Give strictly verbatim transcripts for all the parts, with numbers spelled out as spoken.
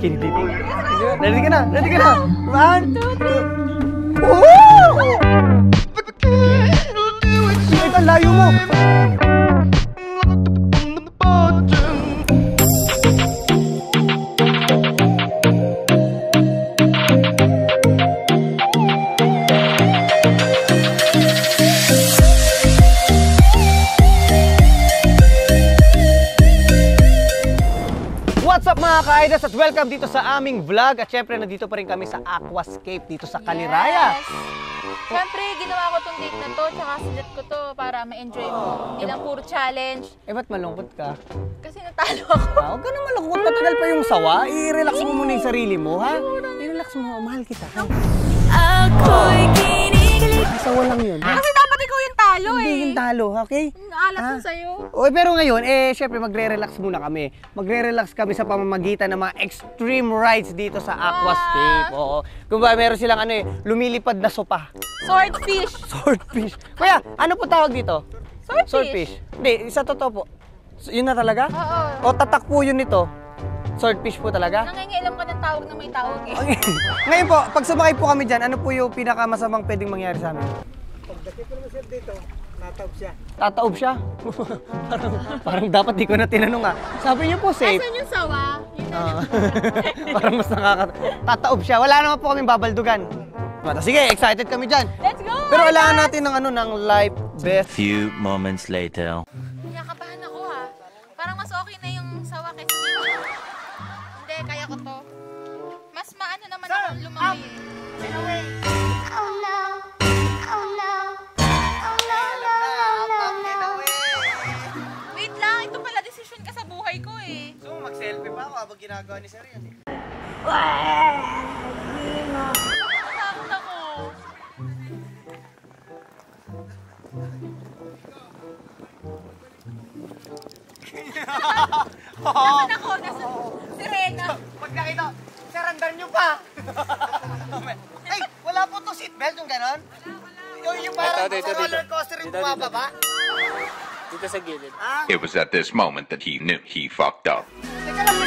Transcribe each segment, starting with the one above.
skinny dipping. Ready ka na? Ready ka na? One, two. Oh! Ito, layo mo. What's up mga ka-idols at welcome dito sa aming vlog. At syempre nandito pa rin kami sa Aquascape dito sa Caliraya. Yes. Syempre ginawa ko tong date na to tsaka silat ko to para ma-enjoy mo. Hindi lang puro challenge. Eh ba't malungkot ka? Kasi natalo ako. Ah, huwag ka na malungkot. Matagal pa yung sawa. I-relax mo muna yung sarili mo, ha? I-relax mo. Mahal kita. Ako'y kinikilig. Sawa lang yun. Kasi dapat ikaw yung talo eh. Hindi yung talo, okay? Naalas Ah. na sa'yo. O, pero ngayon, eh, syempre magre-relax muna kami. Magre-relax kami sa pamamagitan ng mga extreme rides dito sa Aquascape. Oo. Kung ba, meron silang ano eh, lumilipad na sopa. Swordfish. Swordfish. Kuya, ano po tawag dito? Swordfish. Swordfish. Hindi, isa totoo po. Yun na talaga? Oo. O tatak po yun nito? Swordfish po talaga? Nangingilam ka ng tawag na may tawag eh. Okay. Ngayon po, pag sumakay po kami dyan, ano po yung pinakamasamang pwedeng mangyari sa amin? Pagdating ko naman sir dito, nataob siya. Tataob siya? parang, parang dapat di ko na tinanong ah. Sabi niyo po safe. Asan yung sawa? Yun na. Ah. Parang mas nakaka... Tataob siya. Wala naman po kaming babaldugan. Mata, sige, excited kami dyan. Let's go! Pero kailangan natin ng ano, ng life vest. Few moments later. Nakabahan ako ha. Parang mas okay na yung sawa kaysa dito. Hindi, kaya ko to. Mas maano naman ako lumaki eh. Oh no, oh no, oh no, no, no, no, no. Wait lang, ito pala decision ka sa buhay ko eh. So, mag-selfie pa ako habang ginagawa ni Sir yan eh. Natatakot ako. Nasaan ako? Nasaan? Sirena. Pag nakita, Sir, andan nyo pa! Ay, wala po to seatbelt yung ganon? Yung, yung parang Ito, dito, sa roller dito. coaster yung Dito, dito. bumababa? Dito sa gilid. Ah, It was at this moment that he knew he fucked up. teka lang.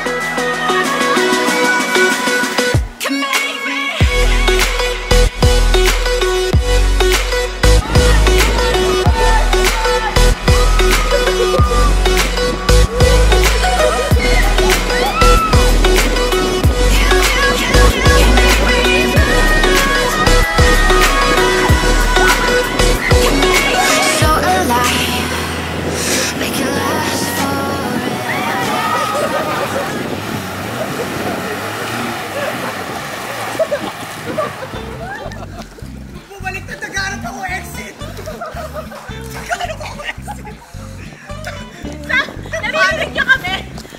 So alive, make it last Bumalik na nagharap ako exit! Nagharap ako exit! Narinig niyo kami.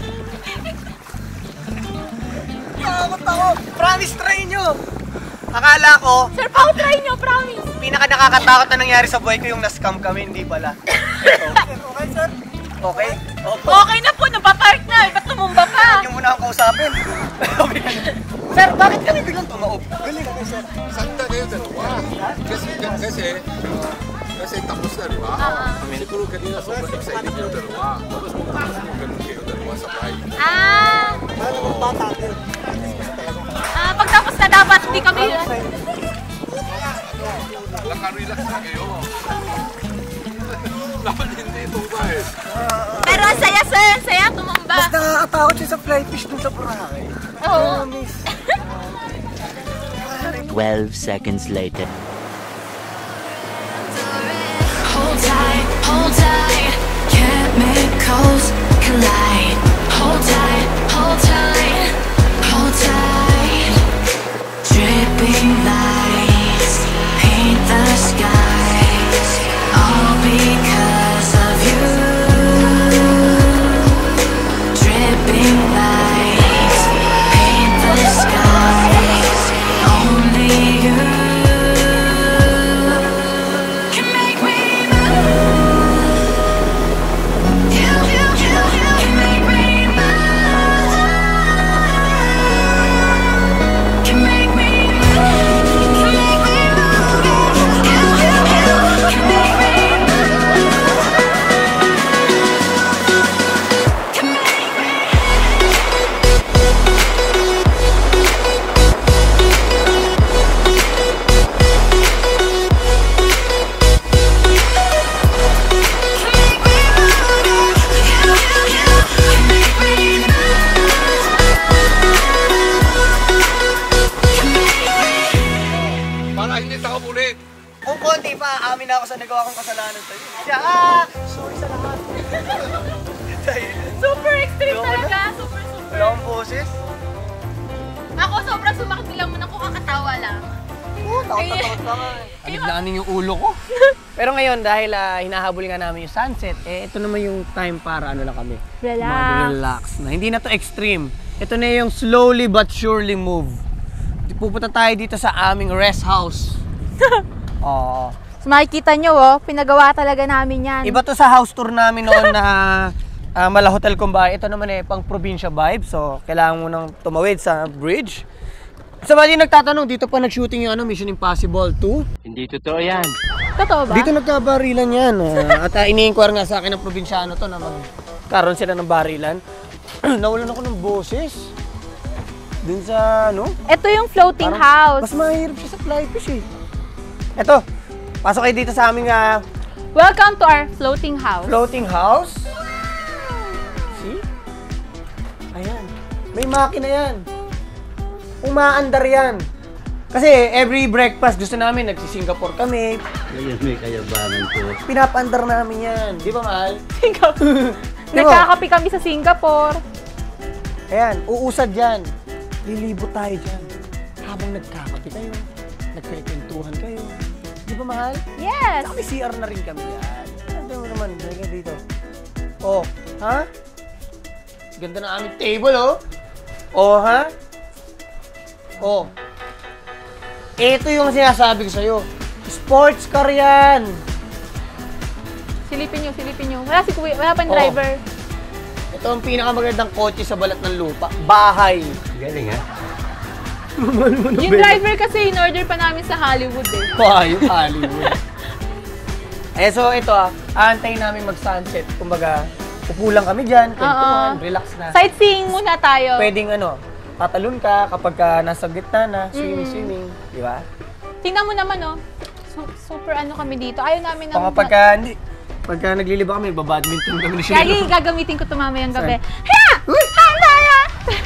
Takot ako! Promise, try nyo! Akala ko, Sir, pao-try niyo, promise. pinaka nakakatakot na nangyari sa buhay ko yung na-scam kami, hindi pala. Okay, sir? Okay? Opo. Okay na po, napapark na. Ba't tumumba pa? Yung muna akong kausapin. Sir, bakit kami biglang tumaob? Galing kami, sir. Santa kayo dalawa. Kasi, kasi, kasi tapos na, di ba? Siguro kanina sobrang excited yung dalawa. Tapos pagkatapos mo ganun kayo dalawa sa flight. Ah, Paano mong bata atin? ah, pagtapos na dapat, hindi kami... Naka-relax na kayo. Dapat hindi tumba eh. Pero ang saya, sir. Ang saya, tumumba. Mas nakakatakot siya sa fly fish dun sa Boracay. Oo. Twelve seconds later. Hold tight, hold tight, chemicals collide. Hold tight, hold tight, hold tight. Dripping lights paint the skies, all because of you. Dripping lights paint the skies, only you can make me move. You, you, you, you can make me move. aamin na ako sa nagawa kong kasalanan sa'yo. Siya, ah! Sorry sa lahat. Super extreme Ayoko na. talaga. Super, super. Wala akong boses. Ako sobrang sumakit lang mo na kung kakatawa lang. Oo, takot na takot na nga. Anigdaanin yung ulo ko. Pero ngayon, dahil ah, hinahabol nga namin yung sunset, eh, ito naman yung time para ano na kami. Relax. Mag-relax na. Hindi na to extreme. Ito na yung slowly but surely move. Pupunta tayo dito sa aming rest house. Oo. So makikita nyo, oh, pinagawa talaga namin yan. Iba to sa house tour namin noon na uh, Mala Hotel Kumbay. Ito naman eh, pang probinsya vibe. So, kailangan mo nang tumawid sa bridge. Sa mga nagtatanong, dito pa nag-shooting yung ano, Mission Impossible two. Hindi totoo yan. Totoo ba? Dito nagkabarilan yan. ah. At uh, iniinquire nga sa akin ng probinsyano to na magkaroon sila ng barilan. Nawalan ako ng boses. Dun sa ano? Ito yung floating Parang house. Mas mahirap siya sa fly fish eh. Ito, pasok kayo dito sa aming uh, Welcome to our floating house. floating house. See? Ayan. May makina yan. Umaandar yan. Kasi every breakfast gusto namin, nagsi-Singapore kami. Ngayon may kayabangan ko. Pinapaandar namin yan. Di ba, mahal? Singapore. Di ba? Nagkakapi kami sa Singapore. Ayan, uusad yan. Lilibot tayo dyan. Habang nagkakapi kayo, nagkikwentuhan kayo. Di ba, mahal? Yes. May C R na rin kami yan. Ano mo naman, halika dito. Oh, ha? Ganda na aming table, oh. Oh, ha? Oh. Ito yung sinasabi ko sa'yo. Sports car yan. Silipin nyo, silipin nyo. Wala si Kuya, wala pang Oh. driver. Ito ang pinakamagandang kotse sa balat ng lupa. Bahay. Galing ha? Yung driver kasi in-order pa namin sa Hollywood eh. Wow, yung Hollywood. Eh, so ito ah, aantayin namin mag-sunset. Kumbaga, upo lang kami dyan, kwentuhan, Oo. relax na. Sightseeing muna tayo. Pwedeng ano, tatalon ka kapag ka nasa gitna na, swimming, swimming, di ba? Tingnan mo naman oh. Su- super ano kami dito. Ayaw namin O kapag ka, hindi, pagka nagliliba kami, babadminton kami na siya. Gagi, gagamitin ko ito mamayang gabi. Saan? Ha! Ha! Laya!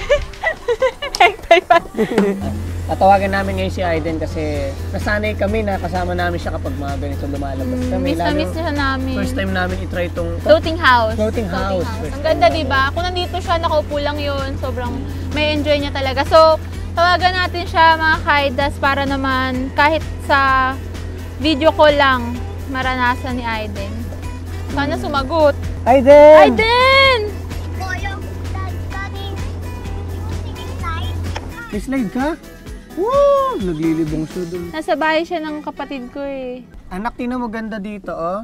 Tatawagan namin ngayon si Aiden kasi nasanay kami na kasama namin siya kapag mga ganito lumalabas kami. Miss na Lalo, miss na namin. first time namin itry itong Floating house. Floating house. First Ang time ganda, namin. di ba? Kung nandito siya, nakaupo lang yun. Sobrang may enjoy niya talaga. So, tawagan natin siya mga kaidas para naman kahit sa video call lang maranasan ni Aiden. Sana sumagot. Aiden! Aiden! Boyo, daddy, singing slide. May slide ka? Woo! Naglilibong siya dun. Nasa bahay siya ng kapatid ko eh. Anak, tingnan mo ganda dito, oh.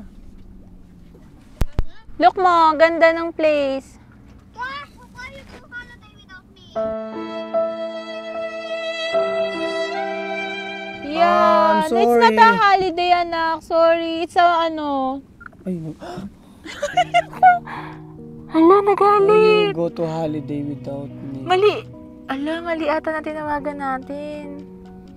Look mo, ganda ng place. Why are you so holiday without me? Yeah, I'm it's not a sorry. holiday, anak. Sorry, it's a ano. Ay, no. Hala, nagalit. Go to holiday without me. Mali. Ala, mali ata na tinawagan natin.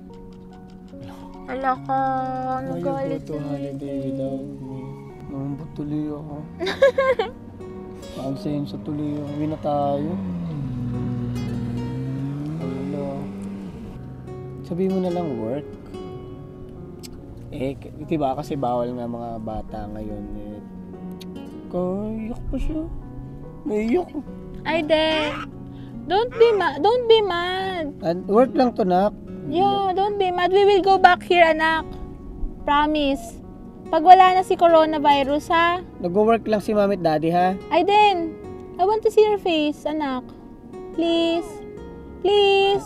Ala ka, Why you nagalit go to si holiday without me? Nangambot tuloy ako. Nakagsayin sa tuloy ako. Uwi na tayo. Hello. Sabihin mo na lang work. Eh, k- diba kasi bawal nga mga bata ngayon eh. Kayak pa siya. Naiyak. Aiden, don't be mad. Don't be mad. At work lang to, nak. Yeah, don't be mad. We will go back here, anak. Promise. Pag wala na si coronavirus, ha? Nag-work lang si mami at daddy, ha? Aiden, I want to see your face, anak. Please. Please.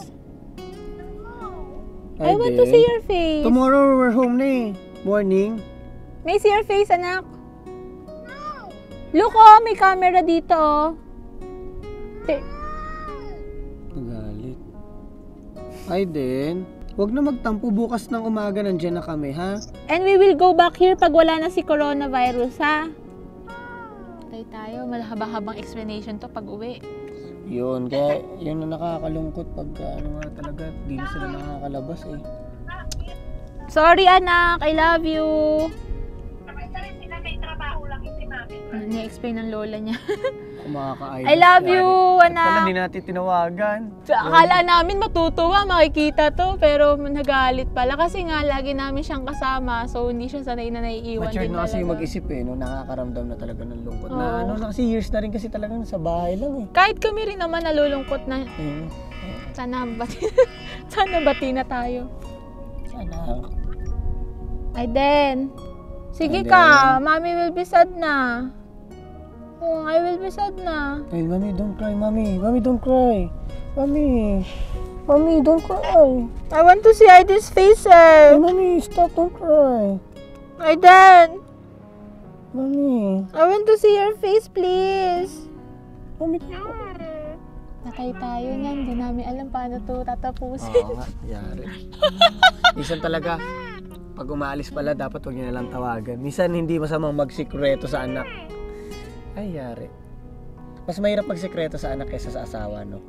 I want to Aiden. see your face. Tomorrow we're home na eh. Morning. May see your face, anak. Look, oh, may camera dito, oh. Te- Nagalit. Aiden, huwag na magtampo. Bukas ng umaga nandiyan na kami, ha? And we will go back here pag wala na si coronavirus, ha? Tay tayo, malahaba-habang explanation to pag uwi. Yun, kaya yun na nakakalungkot pag ano nga talaga, di na sila nakakalabas eh. Sorry, anak. I love you. Ni-explain ng lola niya. Kumaka-idol. I love si you, Ate. anak. Pala, hindi natin tinawagan. So, akala namin matutuwa, makikita to, pero nagalit pala. Kasi nga, lagi namin siyang kasama, so hindi siya sanay na naiiwan Matured din na kasi talaga. yung mag-isip eh, no? Nakakaramdam na talaga ng lungkot. Na Oo. ano na kasi years na rin kasi talagang sa bahay lang eh. Kahit kami rin naman nalulungkot na, Ayun. sana bati, sana bati na tayo. Sana. Aiden, sige Aiden. ka, mommy will be sad na. Oh, I will be sad na. Ay, mami, don't cry, mami. Mami, don't cry. Mami. Mami, don't cry. I want to see Aiden's face Ay, eh. mami, stop, don't cry. Aiden, Mami. I want to see your face, please. Mami. Natay tayo niyan, hindi namin alam paano to tatapusin. Oo nga, yari. Minsan talaga, pag umaalis pala, dapat huwag niyo nalang tawagan. Minsan hindi masamang magsikreto sa anak. Ay, yari. Mas mahirap magsikreto sa anak kaysa sa asawa, no?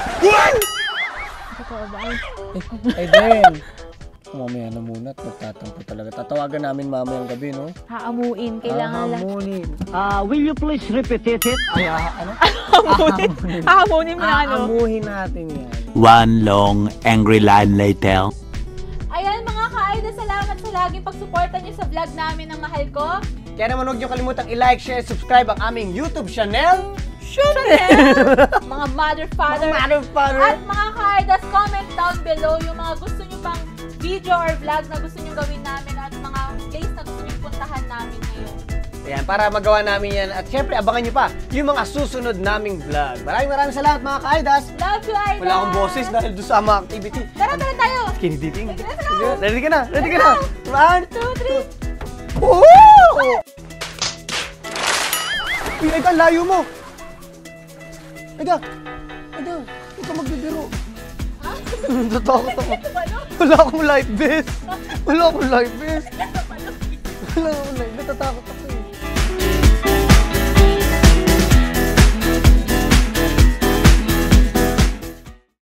Totoo ba? Ay, Ay, Ben. Mamaya na muna at magtatampo talaga. Tatawagan namin mamayang gabi, no? haamuin, kailangan lang. Hahamunin. Ah, will you please repeat it? Ay, ah, ano? Haamunin. Haamunin mo na ano. Aamuhin natin yan. One long angry line later. Ayan mga ka-idol, salamat sa laging pagsuporta niyo sa vlog namin ng mahal ko. Kaya naman huwag niyo kalimutang i-like, share, subscribe ang aming YouTube channel. Chanel! Mga mother, father, Mother, father. at mga ka-idols, comment down below yung mga gusto niyo pang video or vlog na gusto niyo gawin namin at mga place na gusto niyo puntahan namin ngayon. Ayan, para magawa namin yan. At syempre, abangan niyo pa yung mga susunod naming vlog. Maraming maraming salamat mga ka-idols. Love you, idols! Wala akong boses dahil doon sa mga activity. Tara, tara tayo! Skinny dipping. Let's go! Ready ka na? Ready ka na? One, Two, three! Woo! Uy, Ega, layo mo! Ega! Ega, huwag ka magbibiro. Natatakot ako. Wala akong life vest. Wala akong life vest. Wala akong life vest. Natatakot ako eh.